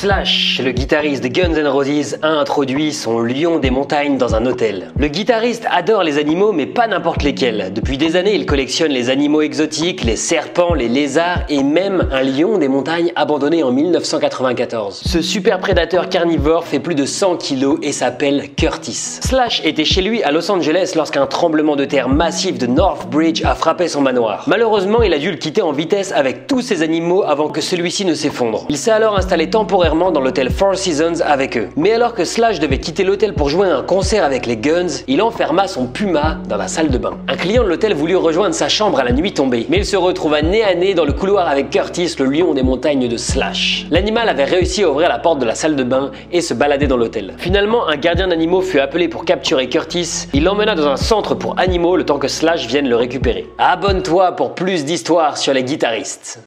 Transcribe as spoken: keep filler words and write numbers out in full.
Slash, le guitariste de Guns N' Roses, a introduit son lion des montagnes dans un hôtel. Le guitariste adore les animaux, mais pas n'importe lesquels. Depuis des années, il collectionne les animaux exotiques, les serpents, les lézards et même un lion des montagnes abandonné en mille neuf cent quatre-vingt-quatorze. Ce super prédateur carnivore fait plus de cent kilos et s'appelle Curtis. Slash était chez lui à Los Angeles lorsqu'un tremblement de terre massif de Northbridge a frappé son manoir. Malheureusement, il a dû le quitter en vitesse avec tous ses animaux avant que celui-ci ne s'effondre. Il s'est alors installé temporairement dans l'hôtel Four Seasons avec eux. Mais alors que Slash devait quitter l'hôtel pour jouer à un concert avec les Guns, il enferma son puma dans la salle de bain. Un client de l'hôtel voulut rejoindre sa chambre à la nuit tombée, mais il se retrouva nez à nez dans le couloir avec Curtis, le lion des montagnes de Slash. L'animal avait réussi à ouvrir la porte de la salle de bain et se balader dans l'hôtel. Finalement, un gardien d'animaux fut appelé pour capturer Curtis. Il l'emmena dans un centre pour animaux le temps que Slash vienne le récupérer. Abonne-toi pour plus d'histoires sur les guitaristes.